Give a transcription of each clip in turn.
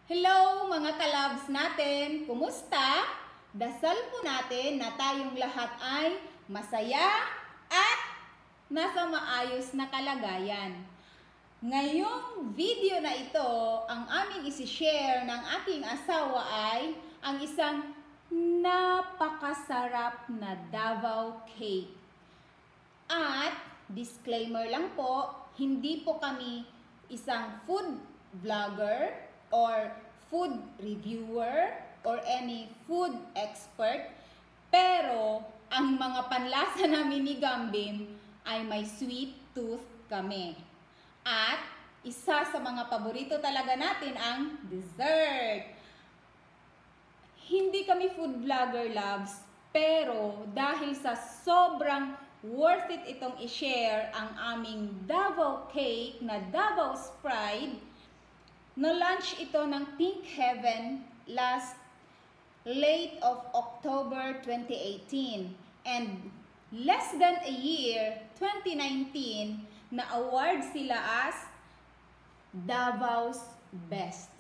Hello mga kalabs natin! Kumusta? Dasal po natin na tayong lahat ay masaya at nasa maayos na kalagayan. Ngayong video na ito, ang aming isi-share ng aking asawa ay ang isang napakasarap na Davao cake. At disclaimer lang po, hindi po kami isang food vlogger or food reviewer or any food expert, pero ang mga panlasa namin ni Gambim ay may sweet tooth kami. At isa sa mga paborito talaga natin ang dessert. Hindi kami food vlogger loves, pero dahil sa sobrang worth it itong i-share ang aming Davao cake na Davao's Pride, na-launch ito ng Pink Heaven late of October 2018. And less than a year, 2019, na-award sila as Davao's Best.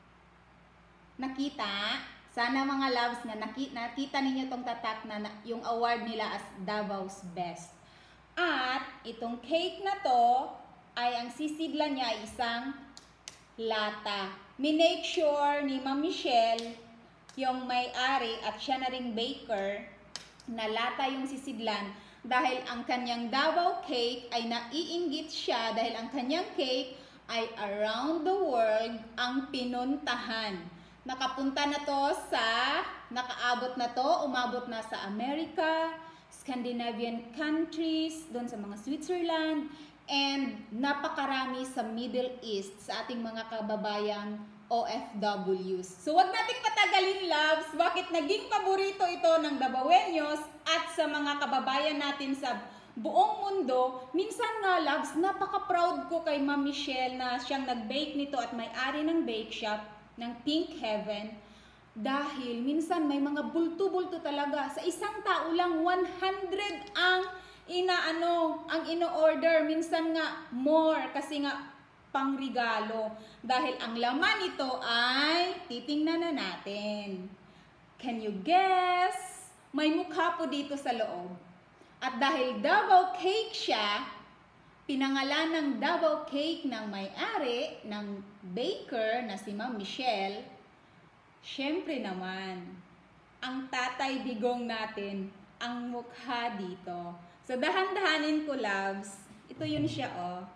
Nakita? Sana mga loves na nakita ninyo itong tatak na yung award nila as Davao's Best. At itong cake na to ay ang sisidlan niya ay isang lata. Minake sure ni Ma'am Michelle, yung may-ari at siya na ring baker, na lata yung sisidlan dahil ang kanyang Davao cake ay naiinggit siya dahil ang kanyang cake ay around the world ang pinuntahan. Nakapunta na to nakaabot na to, umabot na sa America, Scandinavian countries, doon sa mga Switzerland, and napakarami sa Middle East sa ating mga kababayang OFWs. So wag nating patagalin loves, bakit naging paborito ito ng Davaoeños at sa mga kababayan natin sa buong mundo. Minsan nga loves, napaka-proud ko kay Ma'am Michelle na siyang nag-bake nito at may-ari ng bake shop ng Pink Heaven. Dahil minsan may mga bulto-bulto talaga. Sa isang tao lang 100 ang ino-order, minsan nga more kasi nga pangregalo. Dahil ang laman nito ay titingnan na natin. Can you guess? May mukha po dito sa loob. At dahil Davao cake siya, pinangalan ng Davao cake ng may-ari ng baker na si Ma'am Michelle. Syempre naman, ang tatay digong natin ang mukha dito. So, dahan-dahanin ko, loves. Ito yun siya, oh.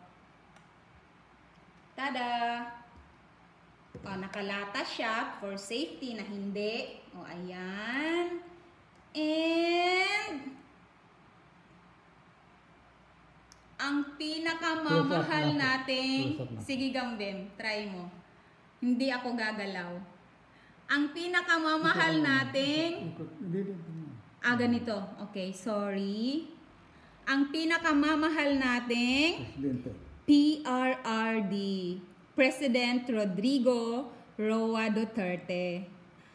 Tada! O, nakalata siya for safety na hindi. O, ayan. And ang pinakamamahal nating... Sige, Gambim, try mo. Hindi ako gagalaw. Ang pinakamamahal nating... ganito. Okay, sorry. Ang pinakamamahal nating PRRD, President Rodrigo Roa Duterte.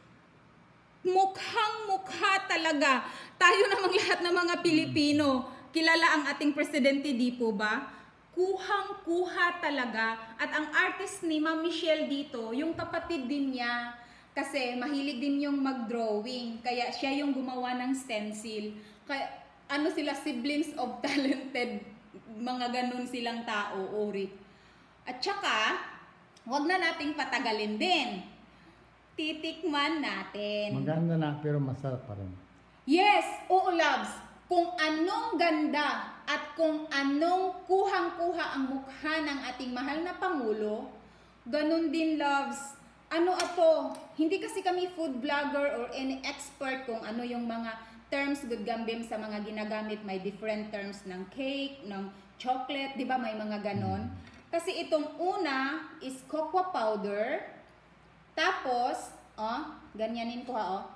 Mukhang-mukha talaga. Tayo namang lahat ng mga Pilipino, kilala ang ating presidente, di po ba? Kuhang-kuha talaga. At ang artist ni Ma'am Michelle dito, yung kapatid din niya, kasi mahilig din yung mag-drawing. Kaya siya yung gumawa ng stencil. Kaya sila, siblings of talented, mga ganun silang tao, uri. At saka, wag na nating patagalin din. Titikman natin. Maganda na pero masarap pa rin. Yes, oo loves. Kung anong ganda at kung anong kuhang-kuha ang mukha ng ating mahal na Pangulo, ganun din loves. Hindi kasi kami food vlogger or any expert kung ano yung mga terms, good Gambim, sa mga ginagamit. May different terms ng cake, ng chocolate, di ba? May mga ganon. Kasi itong una is cocoa powder. Tapos, ganyanin ko ha,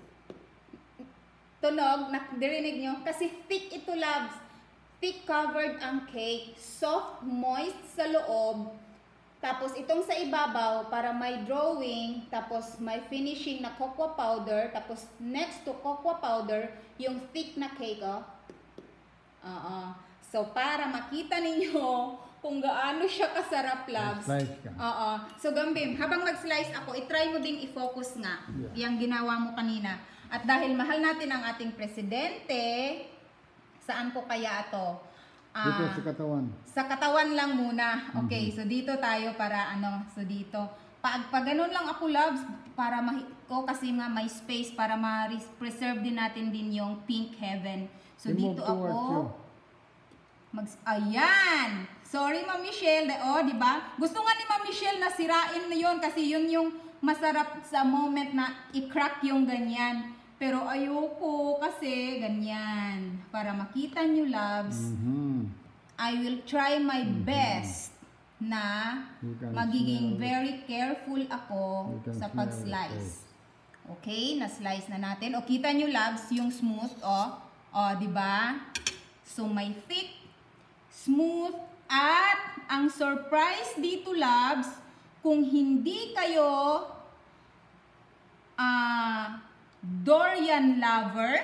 tunog, dirinig nyo? Kasi thick ito, loves. Thick covered ang cake. Soft, moist sa loob. Tapos itong sa ibabaw para may drawing, tapos may finishing na cocoa powder, tapos next to cocoa powder, yung thick na cake, So para makita ninyo kung gaano siya kasarap, loves. Slice ka. Oo. So, Gambim, habang mag-slice ako, itry mo ding i-focus nga yung ginawa mo kanina. At dahil mahal natin ang ating presidente, saan ko kaya ito? Dito sa katawan. Sa katawan lang muna. Okay, so dito tayo para ano, so dito. Pag ganun lang ako, loves, para ko kasi nga may space para ma-preserve din natin din yung pink heaven. So dito ako, ayan! Sorry, Ma'am Michelle, di ba? Gusto nga ni Ma'am Michelle na sirain na yun kasi yun yung masarap sa moment na i-crack yung ganyan. Pero ayoko kasi ganyan. Para makita nyo, loves, I will try my best na magiging very careful ako sa pag-slice. Okay, na-slice na natin. O, kita nyo, loves, yung smooth, di ba? So, may thick, smooth, at ang surprise dito, loves, kung hindi kayo durian lover,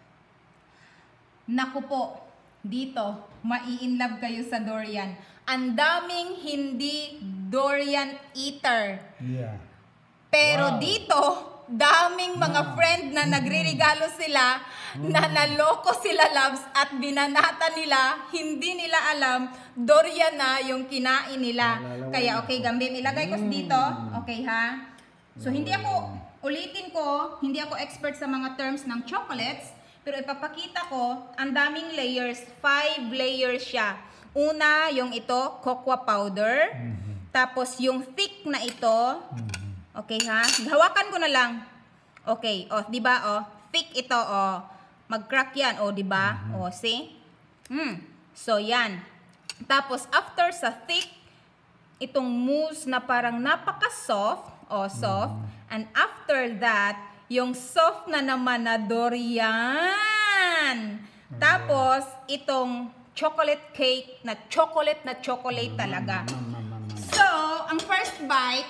naku po, dito, mai-inlove kayo sa durian. Ang daming hindi durian eater. Yeah. Pero dito, daming mga friend na nagre-regalo sila, na naloko sila, loves, at binanata nila, hindi nila alam, durian na yung kinain nila. Kaya okay, Gambim, ilagay ko dito. Okay ha? So hindi ako, ulitin ko, hindi ako expert sa mga terms ng chocolates, pero ipapakita ko, ang daming layers, 5 layers siya. Una, yung ito, cocoa powder. Tapos yung thick na ito, okay ha? Hawakan ko na lang. Okay, di ba, thick ito, mag-crack yan, di ba? See? So yan. Tapos after sa thick, itong mousse na parang napaka-soft, soft. And after that, yung soft na naman na durian. Tapos, itong chocolate cake na chocolate talaga. So, ang first bite,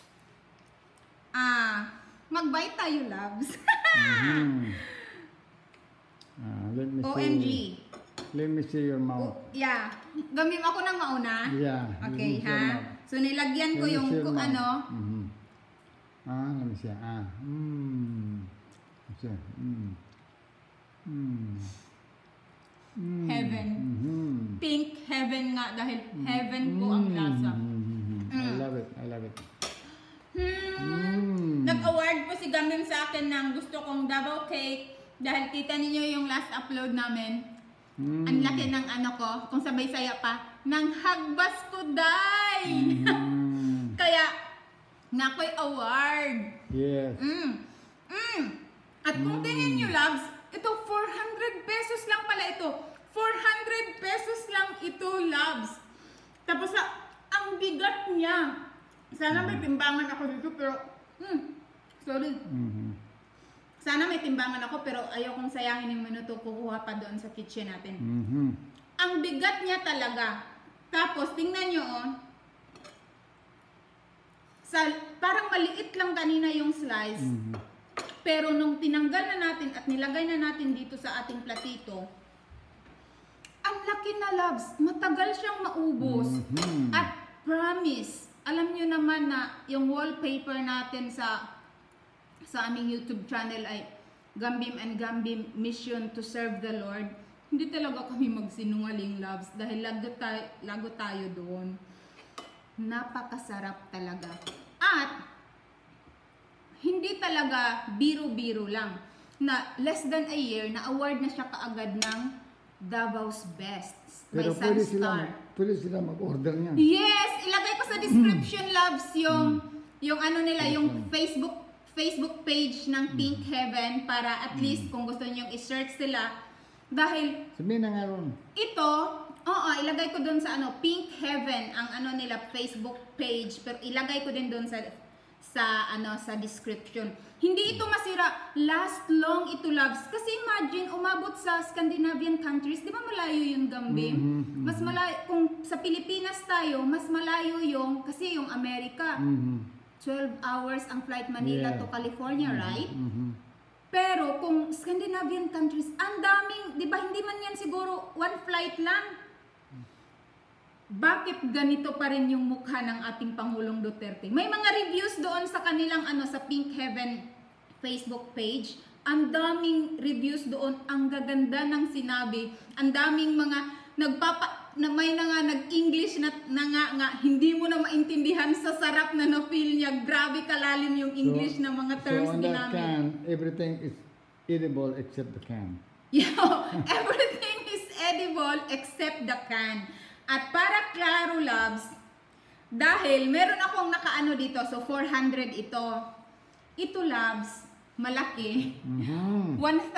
mag-bite tayo, loves. Let me see. OMG. Let me see your mouth. Yeah. Gamim ako ng mauna. Yeah. Okay, ha? So, nilagyan ko yung ano. Let me see. Heaven. Pink heaven nga dahil heaven po ang lasa. I love it. I love it. Nag-award po si Gambim sa akin ng gusto kong Davao cake dahil kita ninyo yung last upload namin. Ang laki ng ano ko, kung sabay saya pa, ng hagbas ko, day! Kaya, nakoy award. Yes. At kung tingin nyo, loves, ito 400 pesos lang pala ito. 400 pesos lang ito, loves. Tapos ang bigat niya. Sana may timbangan ako dito, pero sorry. Sana may timbangan ako, pero ayaw kong sayangin yung minuto, kukuha pa doon sa kitchen natin. Ang bigat niya talaga. Tapos tingnan nyo, parang maliit lang kanina yung slice. Pero nung tinanggal na natin at nilagay na natin dito sa ating platito, ang laki na, loves. Matagal siyang maubos. At promise, alam nyo naman na yung wallpaper natin sa aming YouTube channel ay Gambim and Gambim Mission to Serve the Lord. Hindi talaga kami magsinungaling, loves, dahil lago tayo doon. Napakasarap talaga. At hindi talaga biro-biro lang na less than a year na award na siya kaagad ng Davao's Best by Sunstar. Pwede sila mag-order niya. Yes! Ilagay ko sa description, loves, yung ano nila, yung Facebook page ng Pink Heaven para at least kung gusto niyo i-search sila. Dahil sabihin na nga ron. ito, ilagay ko doon sa Pink Heaven, ang ano nila, Facebook page, pero ilagay ko din doon sa description. Hindi ito masira. Last long ito, loves. Kasi imagine, umabot sa Scandinavian countries, di ba malayo yung Gambim? Mas malayo, kung sa Pilipinas tayo, mas malayo yung, kasi yung Amerika. 12 hours ang flight Manila to California, right? Pero kung Scandinavian countries, ang daming, di ba hindi man yan siguro one flight lang? bakit ganito pa rin yung mukha ng ating Pangulong Duterte? May mga reviews doon sa kanilang sa Pink Heaven Facebook page. Ang daming reviews doon, ang gaganda ng sinabi. Ang daming mga may nag-English na nga, hindi mo na maintindihan sa sarap na na-feel niya. Grabe kalalim yung English na mga terms so on that ginamit. can, everything is edible except the can. Everything is edible except the can. At para klaro, loves, dahil meron akong nakaano dito, so 400 ito. Ito, loves, malaki. 1,000.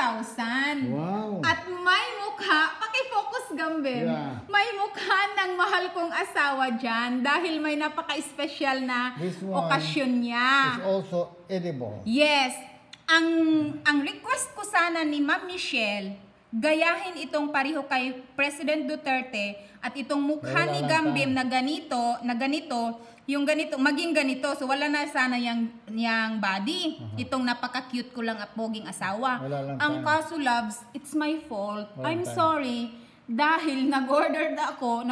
Wow. At may mukha, paki-focus Gambem. Yeah. May mukha ng mahal kong asawa dyan dahil may napaka-special na This one okasyon niya. It's also edible. Yes. Ang request ko sana ni Ma'am Michelle, gayahin itong pareho kay President Duterte at itong mukha ni Gambem na ganito, yung ganito, maging ganito. So wala na sana yung body. Itong napaka-cute ko lang at poging asawa. Ang kaso, loves, it's my fault. I'm sorry dahil nag-order ako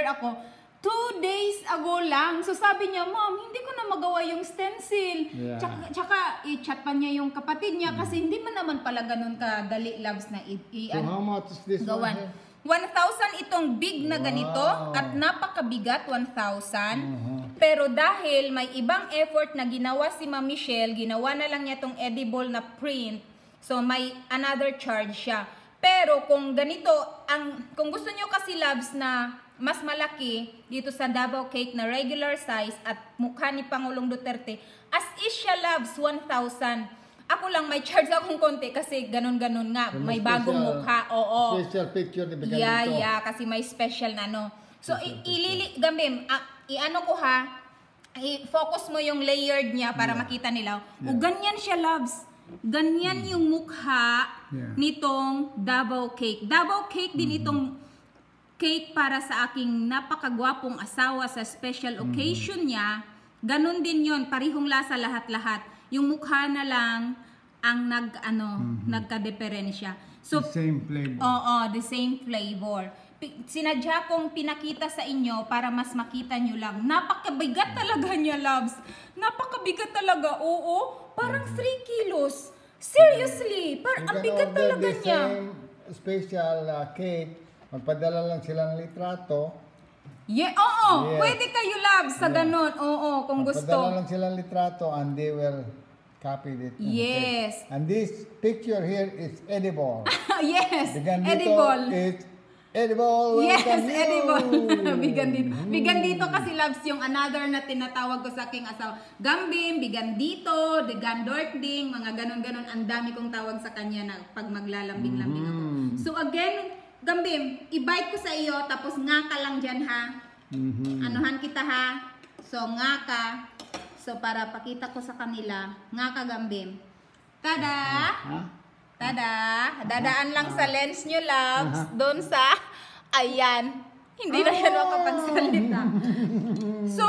2 days ago lang. So sabi niya, Mom, hindi ko na magawa yung stencil. Yeah. Tsaka i-chat pa niya yung kapatid niya kasi hindi man naman pala ganun kadali, loves, na So how much is this gawan. one? 1,000 itong big na ganito at napakabigat, 1,000. Pero dahil may ibang effort na ginawa si Ma'am Michelle, ginawa na lang niya itong edible na print. So may another charge siya. Pero kung ganito, kung gusto nyo kasi, loves, na mas malaki dito sa Davao Cake na regular size at mukha ni Pangulong Duterte, as is siya, loves, 1,000. Ako lang may charge akong konti kasi ganun-ganun nga, may bagong mukha. Oo. Special picture ni Bigyan dito. Yeah, kasi may special na So Gambem, i-ano ko ha, i-focus mo yung layered niya para makita nila. O ganyan siya, loves. Ganyan yung mukha nitong Davao Cake. Davao Cake din itong cake para sa aking napakagwapong asawa sa special occasion niya. Ganon din yon, parihong lasa lahat-lahat. Yung mukha na lang ang nagka-diferensya. So, the same flavor. Oo, the same flavor. Sinadya kong pinakita sa inyo para mas makita nyo lang. Napakabigat talaga niya, loves. Napakabigat talaga. Oo, parang 3 kilos. Seriously, ang bigat talaga niya. Same special cake, magpadala lang sila ng litrato. Oo, Yes. pwede kayo, loves, sa ganun. Oo, kung gusto. Magpadala lang sila ng litrato and they will copy it. Yes. And this picture here is edible. Yes, Bigyan dito edible. is edible. Yes, Welcome you. edible. Bigan dito kasi, loves, yung another na tinatawag ko sa aking asawa. Gambim, bigan dito, the gandorting, mga ganon-ganon. Ang dami kong tawag sa kanya na pag maglalambing-lambing ako. So again, Gambim, i-bite ko sa iyo, tapos nga ka lang dyan, ha? Anuhan kita, ha? So, nga ka. So, para pakita ko sa kanila, nga ka, Gambim. Tada! Tada! Dadaan lang sa lens nyo, loves. Doon sa, ayan. Hindi na siya makapagsalita. So,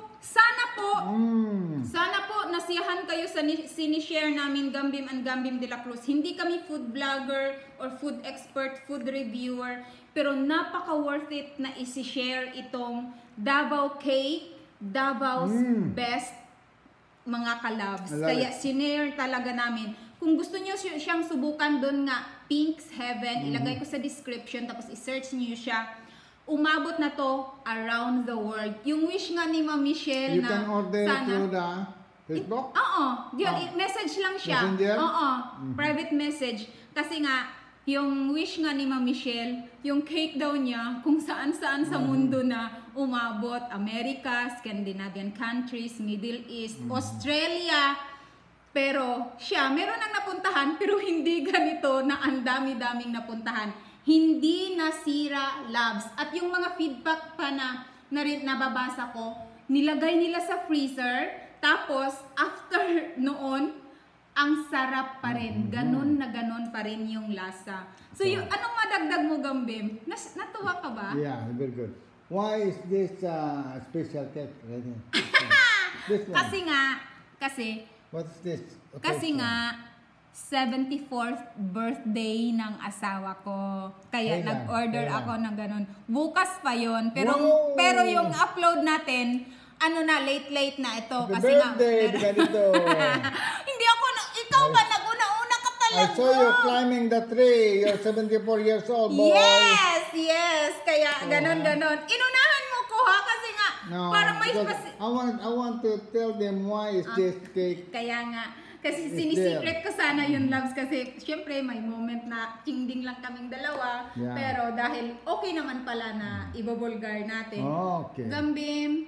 sana po nasiyahan kayo sa sinishare namin Gambim and Gambim de la Cruz. Hindi kami food vlogger or food expert, food reviewer, pero napaka worth it na isi-share itong Davao Cake, Davao's best, mga kalabs. Kaya sinare talaga namin. Kung gusto niyo siyang subukan, doon nga, Pink's Heaven, ilagay ko sa description, tapos i-search niyo siya. Umabot na to around the world. Yung wish nga ni Ma'am Michelle You na can order sana, through the Facebook? Oo. Message lang siya. Messenger? Oo. Private message. Kasi nga, yung wish nga ni Ma'am Michelle, yung cake daw niya, kung saan-saan sa mundo na umabot. America, Scandinavian countries, Middle East, Australia. Pero siya, meron nang napuntahan, pero hindi ganito na ang dami-daming napuntahan. Hindi nasira, loves. At yung mga feedback pa na nababasa ko, nilagay nila sa freezer, tapos after noon, ang sarap pa rin. Ganon na ganon pa rin yung lasa. So, anong madagdag mo, Gambim? Natuwa ka ba? Yeah, very good. Why is this special cake? This one. Kasi, What is this? Okay, kasi so- nga, 74th birthday ng asawa ko. Kaya Kailan? nag-order Kailan? ako ng ganun. Bukas pa yon. Pero Wow! pero yung upload natin, ano na, late na ito. Happy Kasi birthday, nga, ganito. hindi ako, ikaw ba nag-una-una ka I talaga? saw you climbing the tree. You're 74 years old, boy. Yes. Kaya ganon. Inunahan mo ko ha, kasi nga, No, parang may because I want to tell them why is this cake. Kaya nga, kasi It's sinisecret ko sana yun, loves, kasi syempre may moment na chingding lang kaming dalawa, Yeah. pero dahil okay naman pala na ibabulgar natin. Okay. Gambim,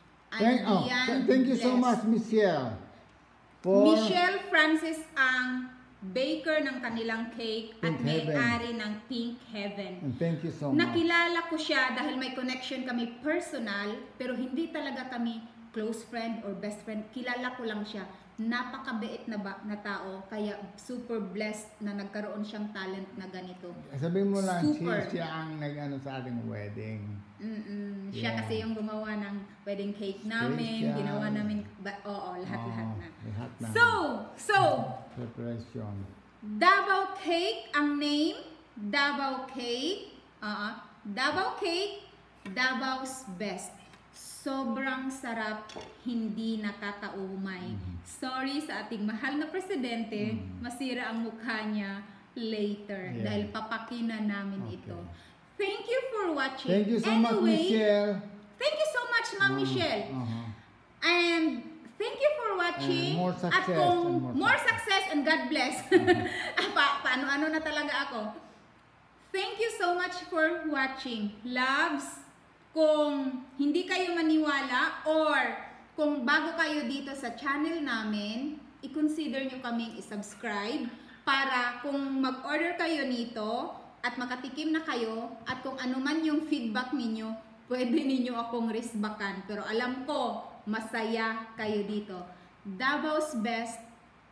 Thank you so much, Michelle. For Michelle Francis ang baker ng kanilang cake at Pink Heaven. may-ari ng Pink Heaven. And thank you so much. Nakilala ko siya dahil may connection kami personal, pero hindi talaga kami close friend or best friend. Kilala ko lang siya. Napakabait na tao, kaya super blessed na nagkaroon siyang talent na ganito. Sabihin mo lang, Super. siya ang nag-ano sa ating wedding. Siya Yeah. kasi yung gumawa ng wedding cake namin, Special. ginawa namin, lahat-lahat na. Lahat na. So, Preparation. Davao Cake ang name, Davao Cake, Davao Cake, Davao's Best. Sobrang sarap, hindi nakakaumay. Sorry sa ating mahal na presidente, masira ang mukha niya later Yeah. dahil papakina namin Okay. ito. Thank you for watching. Thank you so much, Michelle. Thank you so much, Ma'am Michelle. And thank you for watching. And more success, At kung and more more success and God bless. Paano-ano na talaga ako. Thank you so much for watching. Loves, kung hindi kayo maniwala or kung bago kayo dito sa channel namin, i-consider nyo kaming i-subscribe para kung mag-order kayo nito at makatikim na kayo at kung ano man yung feedback ninyo, pwede ninyo akong risbakan. Pero alam ko, masaya kayo dito. Davao's Best,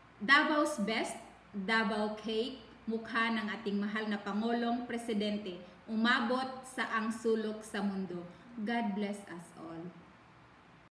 Davao Cake, mukha ng ating mahal na Pangulong Presidente, umabot sa ang sulok sa mundo. God bless us all.